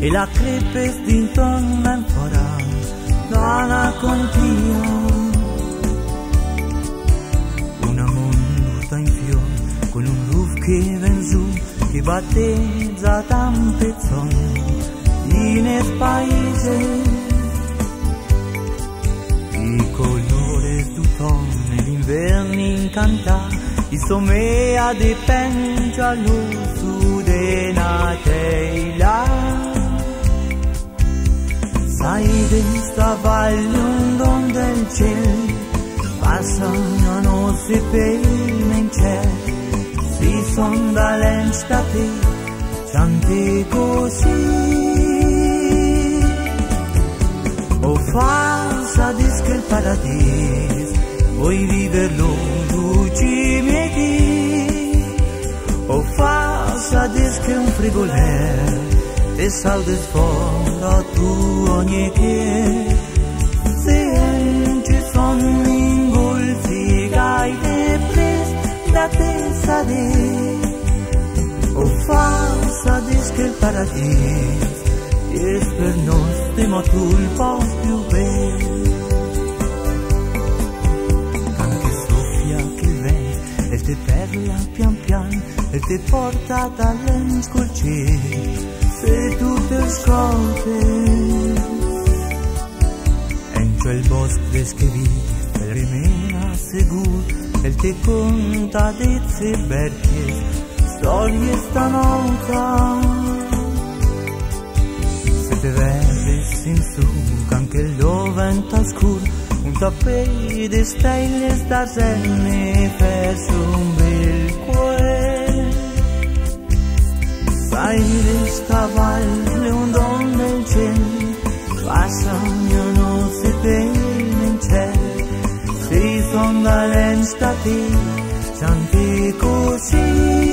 e la crepes dintorno en fora dona contigo una monduta in fior con un roof che ven giù che battezza tan pezzoni in es paese i colori d'autunno l'inverno incanta i somea de pengia l'uso de Natella sai desta valle un don del cielo passano se per in cielo si son dall'estate cianti così o falsa dische il paradiso vuoi viverlo tu ci metti o falsa dische un frigolero e salve sfora tu ogni che se ci sono ingolfi gai e pres da testa di o falsa dische il paradiso e per noi stiamo tu il posto più bello anche soffia che viene e te parla pian pian e te porta dall'enscolcere se tu te ascolti entro il bosco descrivi per rimena sicuro e te conta di ziberti storie stanotte se te vedi in su anche il vento scuro un tappeto di stelle d'argento per un bel cuore sai questa valle un don del cielo passano se bene in cielo si son dall'estate cianti così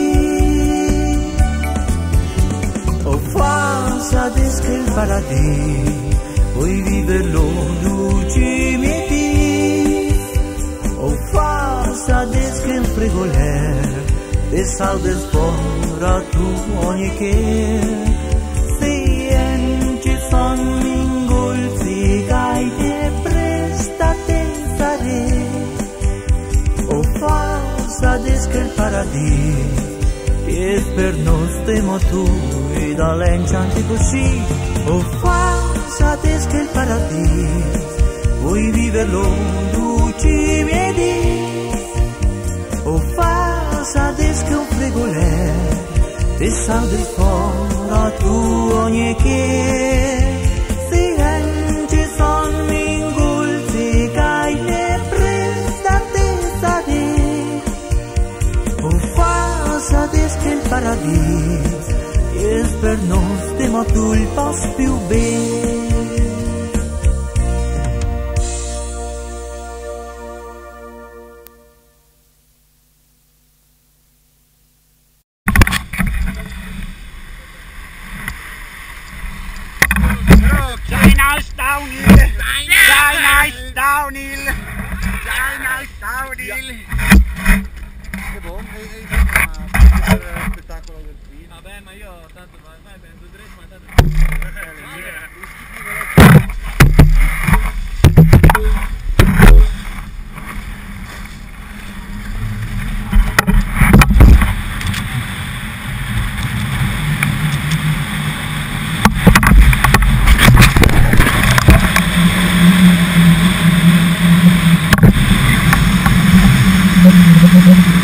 o falsa dische il paradiso vuoi viverlo luci mieti o falsa dische il frigolero e salve sfora tu ogni che se ci son ingolfi gai e presta tensare o falsa dische il paradiso e per noi stiamo tu e dall'enchanti così o falsa dische il paradiso vuoi viverlo luci miedi o falsa dische un frigolero e salve fora tu ogni che se ci son ingolfi gai e presta tensare o falsa dische il paradiso e per noi stiamo tu il posto più bello downhill. Che buono, spettacolo del film. Vabbè, ma io tanto vai prendo il dress, ma tanto